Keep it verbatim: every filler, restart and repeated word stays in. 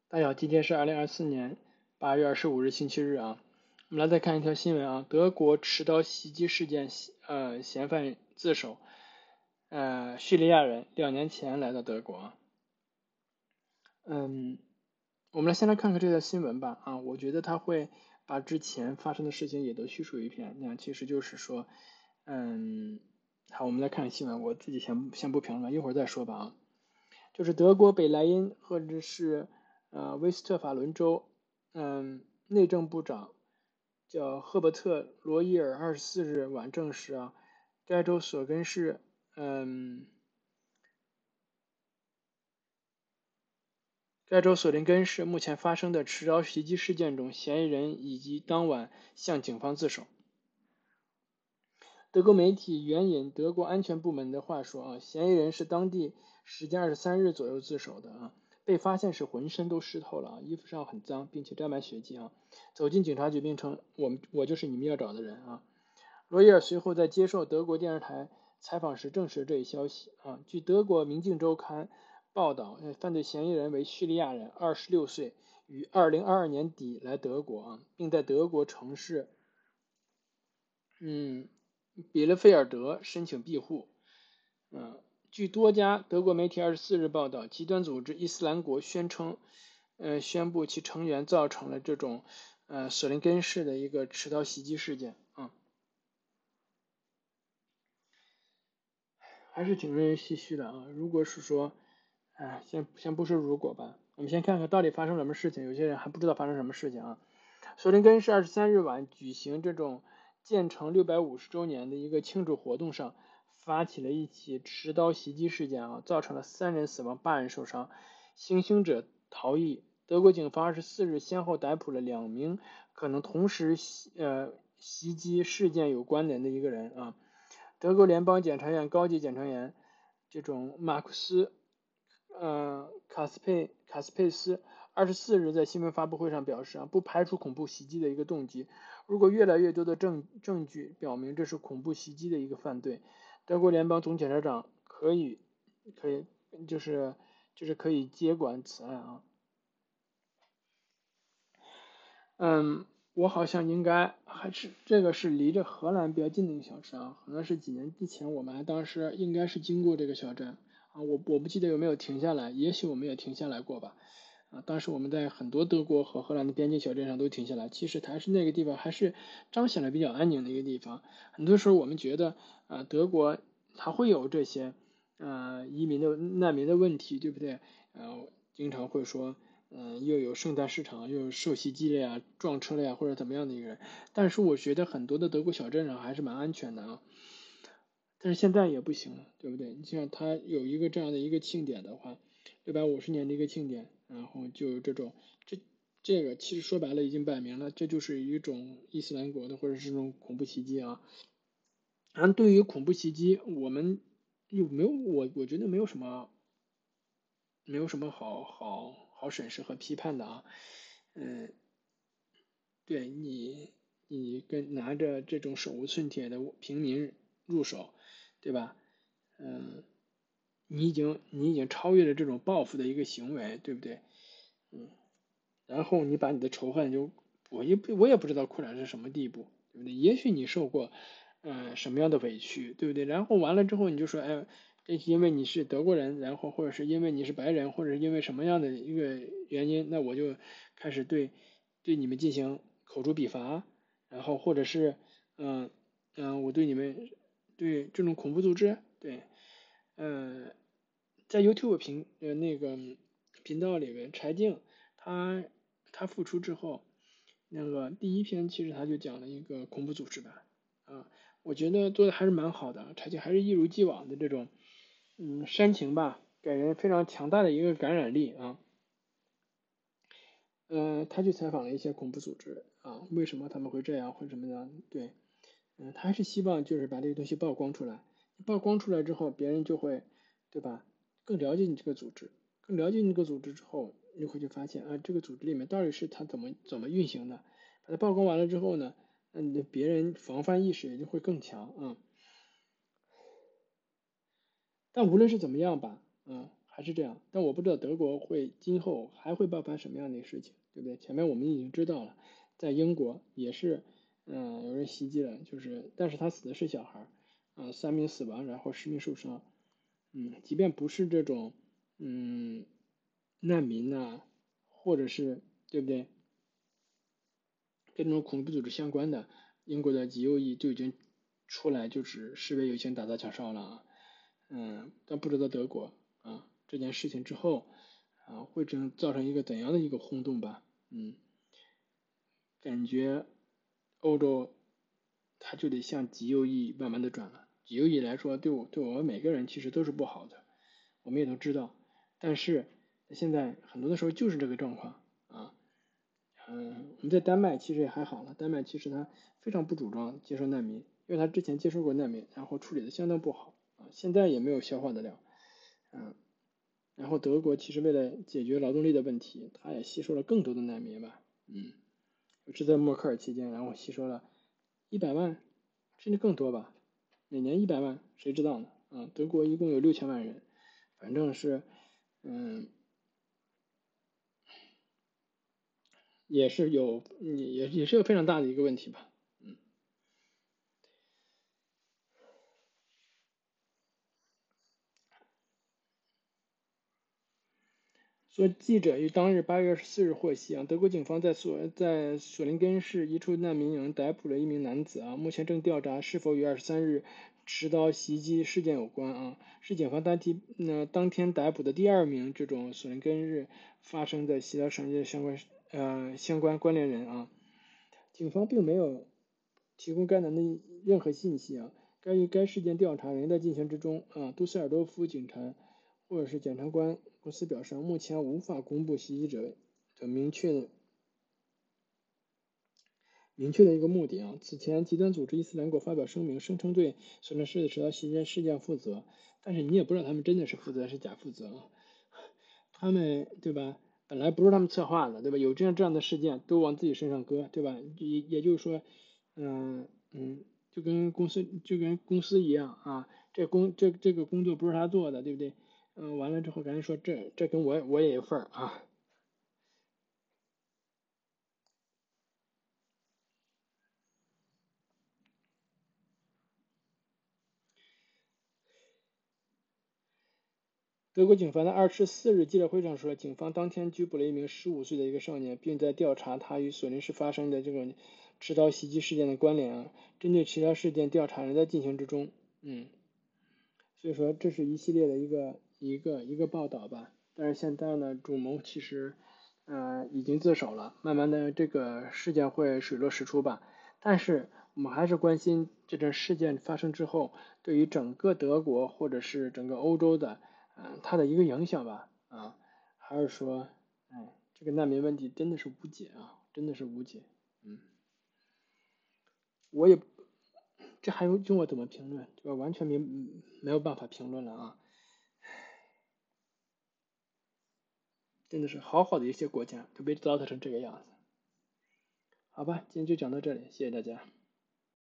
大家好，今天是二零二四年八月二十五日星期日啊。我们来再看一条新闻啊，德国持刀袭击事件，呃，嫌犯自首，呃，叙利亚人两年前来到德国啊。嗯，我们来先来看看这条新闻吧啊，我觉得他会把之前发生的事情也都叙述一遍，那其实就是说，嗯，好，我们来看新闻，我自己先先不评论，一会儿再说吧啊。就是德国北莱茵或者是呃威斯特法伦州，嗯，内政部长叫赫伯特·罗伊尔二十四日晚证实啊，该州索根市，嗯，该州索林根市目前发生的持刀袭击事件中，嫌疑人以及当晚向警方自首。德国媒体援引德国安全部门的话说啊，嫌疑人是当地时间二十三日左右自首的啊，被发现时浑身都湿透了啊，衣服上很脏，并且沾满血迹啊。走进警察局并称我们我就是你们要找的人啊。罗伊尔随后在接受德国电视台采访时证实这一消息啊。据德国《明镜周刊》报道，犯罪嫌疑人为叙利亚人，二十六岁，于二零二二年底来德国啊，并在德国城市嗯比勒菲尔德申请庇护。嗯，据多家德国媒体二十四日报道，极端组织伊斯兰国宣称，呃，宣布其成员造成了这种呃索林根市的一个持刀袭击事件啊、嗯，还是挺令人唏嘘的啊。如果是说，哎，先先不说如果吧，我们先看看到底发生什么事情。有些人还不知道发生什么事情啊。索林根市二十三日晚举行这种建成六百五十周年的一个庆祝活动上，发起了一起持刀袭击事件啊，造成了三人死亡，八人受伤，行凶者逃逸。德国警方二十四日先后逮捕了两名可能同时袭呃袭击事件有关联的一个人啊。德国联邦检察院高级检察员这种马库斯呃卡斯佩卡斯佩斯二十四日在新闻发布会上表示啊，不排除恐怖袭击的一个动机。如果越来越多的证证据表明这是恐怖袭击的一个犯罪，德国联邦总检察长可以可以就是就是可以接管此案啊。嗯，我好像应该还是这个是离着荷兰比较近的一个小镇啊，可能是几年之前我们还当时应该是经过这个小镇啊，我我不记得有没有停下来，也许我们也停下来过吧。啊，当时我们在很多德国和荷兰的边境小镇上都停下来，其实还是那个地方还是彰显了比较安宁的一个地方。很多时候我们觉得啊，德国它会有这些呃移民的难民的问题，对不对？呃，经常会说。嗯，又有圣诞市场，又有受袭击了呀、撞车了呀，或者怎么样的一个人。但是我觉得很多的德国小镇上还是蛮安全的啊。但是现在也不行了，对不对？你像他有一个这样的一个庆典的话，六百五十年的一个庆典，然后就有这种这这个其实说白了已经摆明了，这就是一种伊斯兰国的或者是这种恐怖袭击啊。然后对于恐怖袭击，我们有没有我我觉得没有什么没有什么好好好审视和批判的啊。嗯，对你，你跟拿着这种手无寸铁的平民入手，对吧？嗯，你已经你已经超越了这种报复的一个行为，对不对？嗯，然后你把你的仇恨就，我也不我也不知道扩展是什么地步，对不对？也许你受过，嗯、呃什么样的委屈，对不对？然后完了之后你就说，哎，这是因为你是德国人，然后或者是因为你是白人，或者是因为什么样的一个原因，那我就开始对对你们进行口诛笔伐，然后或者是，嗯、呃、嗯、呃，我对你们对这种恐怖组织，对，嗯、呃，在 YouTube 频呃那个频道里面，柴静他他复出之后，那个第一篇其实他就讲了一个恐怖组织吧，啊，我觉得做的还是蛮好的，柴静还是一如既往的这种，嗯，煽情吧，给人非常强大的一个感染力啊。呃，他去采访了一些恐怖组织啊，为什么他们会这样，或者什么样？对，嗯，他还是希望就是把这个东西曝光出来，曝光出来之后，别人就会，对吧？更了解你这个组织，更了解你这个组织之后，你会去发现啊，这个组织里面到底是它怎么怎么运行的。把它曝光完了之后呢，那你的别人防范意识也就会更强啊。但无论是怎么样吧，嗯， 还是这样。但我不知道德国会今后还会爆发什么样的事情，对不对？前面我们已经知道了，在英国也是，嗯、有人袭击了，就是但是他死的是小孩儿，啊、三名死亡，然后十名受伤，嗯，即便不是这种，嗯，难民呐、或者是对不对，跟这种恐怖组织相关的，英国的 G O E 就已经出来就是示威游行打砸抢烧了啊，嗯，但不知道德国啊这件事情之后啊会成造成一个怎样的一个轰动吧，嗯，感觉欧洲它就得向 G O E 慢慢的转了，G O E 来说对我对我们每个人其实都是不好的，我们也都知道，但是现在很多的时候就是这个状况啊。嗯，我们在丹麦其实也还好了，丹麦其实他非常不主张接收难民，因为他之前接收过难民，然后处理的相当不好啊，现在也没有消化得了，嗯，然后德国其实为了解决劳动力的问题，他也吸收了更多的难民吧，嗯，是在默克尔期间，然后吸收了一百万甚至更多吧，每年一百万，谁知道呢？啊，德国一共有六千万人，反正是，嗯，也是有，也也是个非常大的一个问题吧，嗯。说记者于当日八月二十四日获悉啊，德国警方在索在索林根市一处难民营逮捕了一名男子啊，目前正调查是否与二十三日持刀袭击事件有关啊，是警方当天那当天逮捕的第二名这种索林根日发生在西德省的相关呃相关关联人啊，警方并没有提供该男的任何信息啊。该于该事件调查仍在进行之中啊。杜塞尔多夫警察或者是检察官公司表示，目前无法公布袭击者的明确的明确的一个目的啊。此前，极端组织伊斯兰国发表声明，声称对索伦市的持刀袭击事件负责，但是你也不知道他们真的是负责还是假负责啊。他们对吧？本来不是他们策划的，对吧？有这样这样的事件都往自己身上搁，对吧？也也就是说，嗯嗯，就跟公司就跟公司一样啊，这工这这个工作不是他做的，对不对？嗯，完了之后赶紧说这这跟我我也有份儿啊。德国警方在二十四日记者会上说，警方当天拘捕了一名十五岁的一个少年，并在调查他与索林市发生的这种持刀袭击事件的关联啊。针对其他事件调查仍在进行之中。嗯，所以说这是一系列的一个一个一个报道吧。但是现在呢，主谋其实呃已经自首了，慢慢的这个事件会水落石出吧。但是我们还是关心这件事件发生之后，对于整个德国或者是整个欧洲的，嗯，它的一个影响吧，啊，还是说，哎，这个难民问题真的是无解啊，真的是无解，嗯，我也这还用我怎么评论，对吧？完全没没有办法评论了啊，真的是好好的一些国家都被糟蹋成这个样子，好吧，今天就讲到这里，谢谢大家。